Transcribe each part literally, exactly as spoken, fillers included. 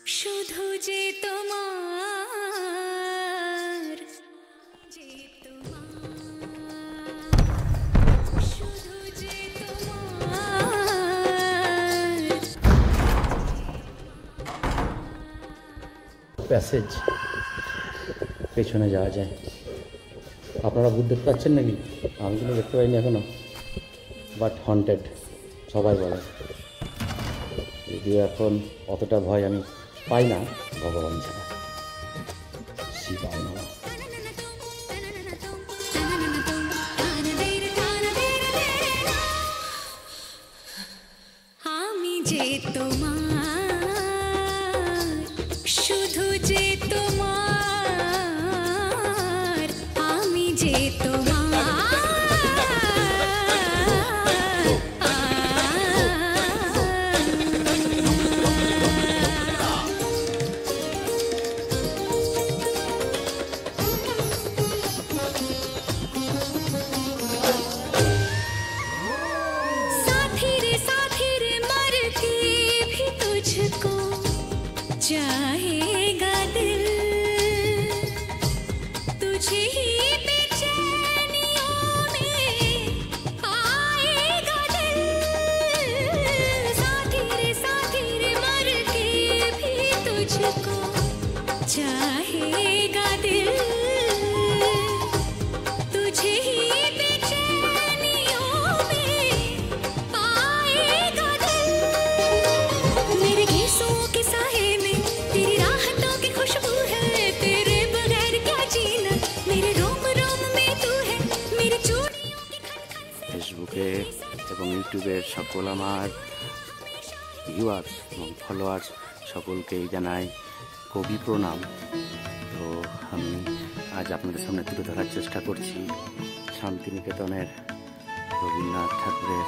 শুধু যে তোমার যে তোমার শুধু যে তোমার প্যাসেজ পেছনে যাওয়া যায়। আপনারা ভূত দেখতে পাচ্ছেন নাকি? আমি কিন্তু দেখতে পাইনি এখনো, বাট হন্টেড সবাই বলে। যদিও এখন অতটা ভয় আমি পাই না ভগবান ছাড়া। শিবায় নমঃ। আমি যে তোমার শুধু যে তোমার আমি যে তোমার चाहेगा दिल तुझे ही बेचैनियों में आएगा दिल साथी रे साथी रे मर के भी तुझको चाहेगा दिल तुझे ही बेचैनियों में आएगा दिल मेरे गीसों के साए में तेरी राहतों की खुशबू है तेरे बगैर क्या जीना मेरे रोम रोम में तू है मेरी चूड़ियों की खन खन से ফেসবুকে এবং ইউটিউবের সকল আমার ভিউয়ার্স এবং ফলোয়ার্স সকলকেই জানাই কবি প্রণাম। তো আমি আজ আপনাদের সামনে তুলে ধরার চেষ্টা করছি শান্তিনিকেতনের রবীন্দ্রনাথ ঠাকুরের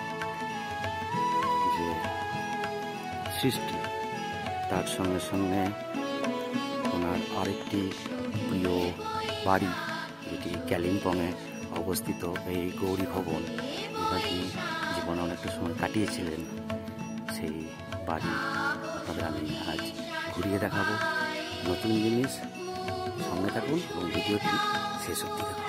যে সৃষ্টি, তার সঙ্গে সঙ্গে ওনার আরেকটি প্রিয় বাড়ি যেটি কালিম্পংয়ে অবস্থিত এই গৌরী ভবন, যেখানে জীবনে অনেকটা সময় কাটিয়েছিলেন, সেই বাড়ি আপনাদের আমি আজ ঘুরিয়ে দেখাবো। নতুন জিনিস সঙ্গে থাকুন এবং ভিডিওটি শেষ অবধি দেখুন।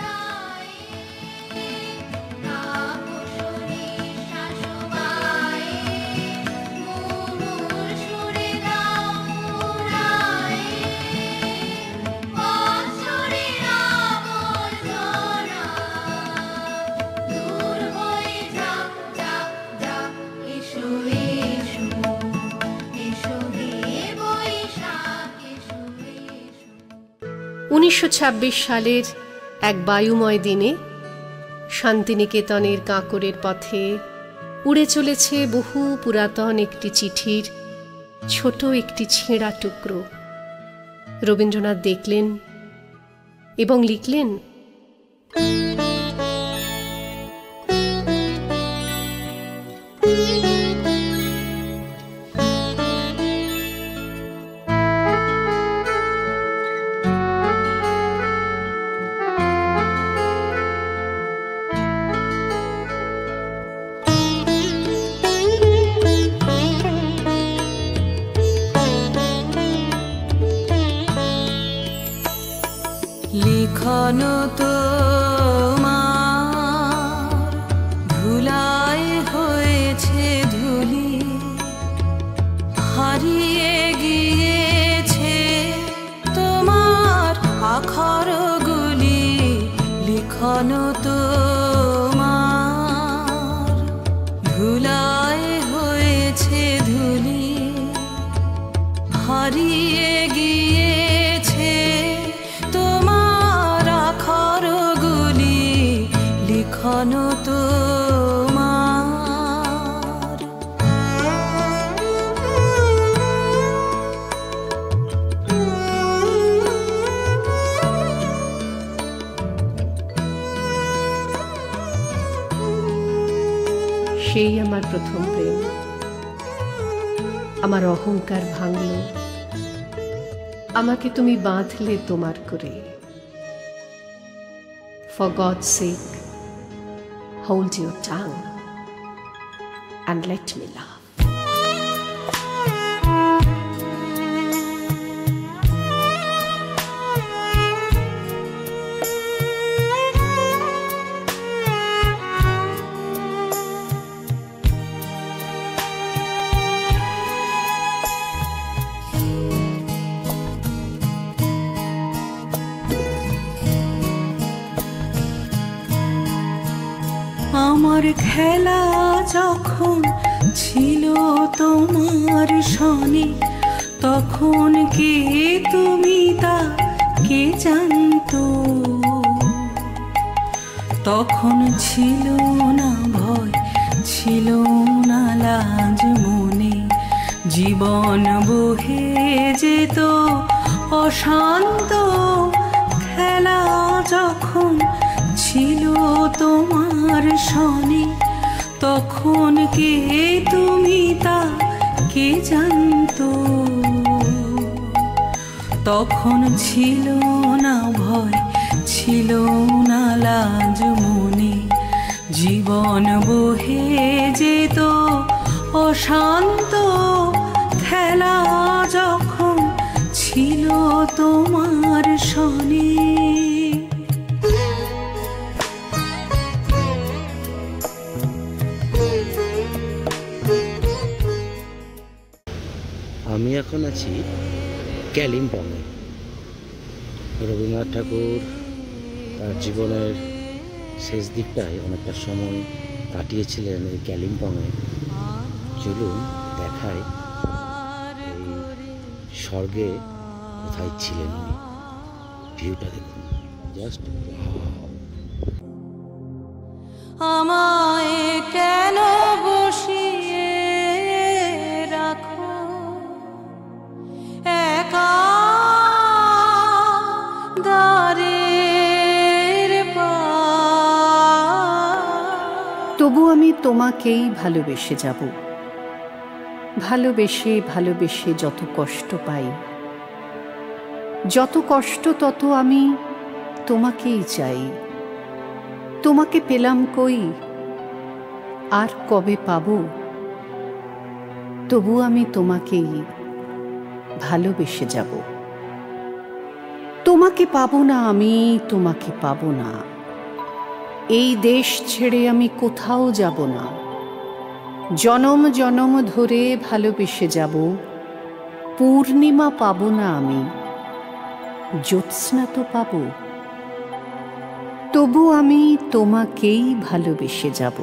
উনিশশো ছাব্বিশ সালের এক বায়ুময় দিনে শান্তিনিকেতনের কাঁকরের পথে উড়ে চলেছে বহু পুরাতন একটি চিঠির ছোট একটি ছেঁড়া টুকরো। রবীন্দ্রনাথ দেখলেন এবং লিখলেন, লিখন তোমার ধুলায় হয়েছে ধুলি হারিয়ে গিয়েছে তোমার আখরগুলি লিখন তোমার ধুলায় হয়েছে ধুলি হারিয়ে গিয়েছে লিখন তোমার। সেই আমার প্রথম প্রেম, আমার অহংকার ভাঙল, আমাকে তুমি বাঁধলে তোমার করে। For God's sake, hold your tongue and let me laugh. আদর খেলা যখন ছিল তোমার সনে, তখন কে তুমি তা কে জানতো? তখন ছিল না ভয়, ছিল না লাজ মনে, জীবন বহে যেত অশান্ত। খেলা যখন ছিল তোমার সনে, তখন কে তুমি তা কে জানতো? তখন ছিল না ভয়, ছিল না লাজ মনে, জীবন বহে যেত অশান্ত। খেলা যখন ছিল তোমার সনে। আমি এখন আছি কালিম্পংয়ে। রবীন্দ্রনাথ ঠাকুর তার জীবনের শেষ দিকটায় অনেকটা সময় কাটিয়েছিলেন এই কালিম্পংয়ে। চলুন দেখায় এই স্বর্গে কোথায় ছিলেন উনি। ভিউটা দেখুন, জাস্ট আমায় কেন বসিয়ে রাখো একা দ্বারের পার? তবু আমি তোমাকেই ভালোবেসে যাব, ভালোবেসে ভালোবেসে যত কষ্ট পাই, যত কষ্ট তত আমি তোমাকেই চাই। তোমাকে পেলাম কই, আর কবে পাবো? তবু আমি তোমাকেই ভালোবেসে যাব। তোমাকে পাবো না আমি, তোমাকে পাবো না। এই দেশ ছেড়ে আমি কোথাও যাব না। জনম জনম ধরে ভালোবেসে যাব। পূর্ণিমা পাবো না আমি, জ্যোৎস্না তো পাবো। তবু আমি তোমাকেই ভালোবেসে যাব।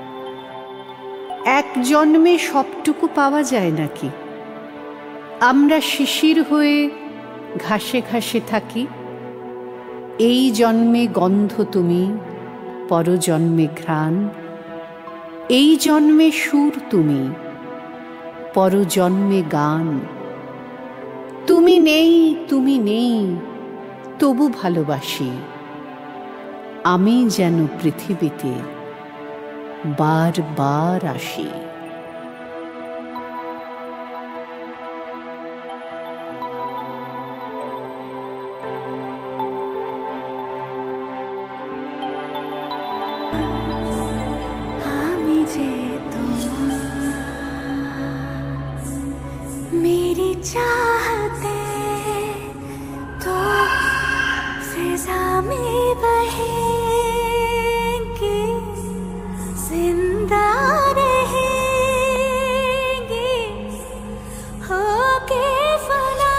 এক জন্মে সবটুকু পাওয়া যায় নাকি? আমরা শিশির হয়ে ঘাসে ঘাসে থাকি। এই জন্মে গন্ধ তুমি, পরজন্মে ঘ্রাণ। এই জন্মে সুর তুমি, পরজন্মে গান। তুমি নেই, তুমি নেই, তবু ভালোবাসি। আমি যেন পৃথিবীতে বারবার আসি। আমি যে তোমার, मेरी चाहते तो फिजा में बहेंगे, जिंदा रहेंगे होके फना।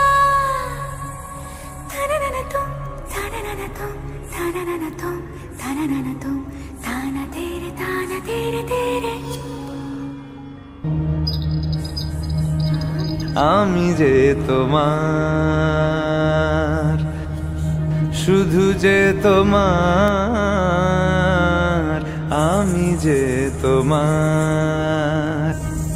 थाना ना तुम, थाना ना तुम, थाना ना तुम, थाना ना तुम, थाना तेरे, थाना तेरे तेरे। আমি যে তোমার, শুধু যে তোমার, আমি যে তোমার।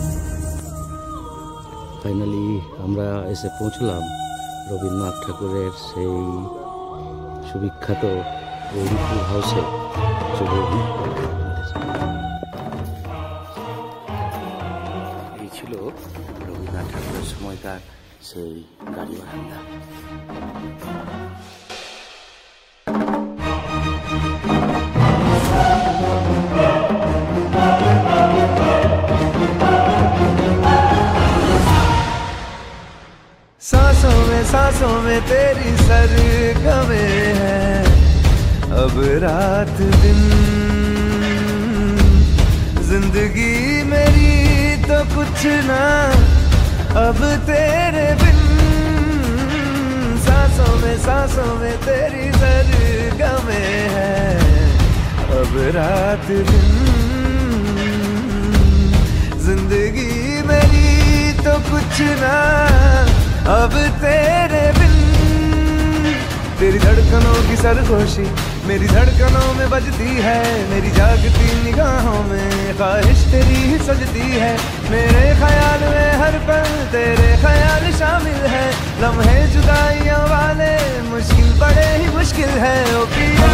ফাইনালি আমরা এসে পৌঁছলাম রবীন্দ্রনাথ ঠাকুরের সেই সুবিখ্যাত গৌরীপুর হাউসে। এই ছিল রবীন্দ্রনাথ ঠাকুরের সময়কার সেই গাড়ি বারান্দা। सांसों में सांसों में तेरी सरगमें हैं, अब रात दिन जिंदगी मेरी तो कुछ ना अब तेरे बिन। सांसों में सांसों में तेरी सरगमें हैं, अब रात दिन। जिंदगी मेरी तो कुछ ना अब तेरे बिन। तेरी धड़कनों की सरगोशी मेरी धड़कनों में बजती है, मेरी जागती निगाहों में ख्वाहिश तेरी ही सजती है। मेरे ख्याल में हर पल तेरे ख्याल शामिल है, लम्हे जुदाइयों वाले मुश्किल बड़े ही मुश्किल है। ओ पिया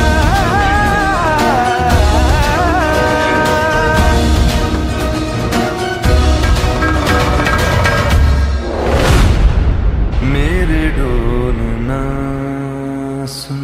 मेरे ढोल ना सुन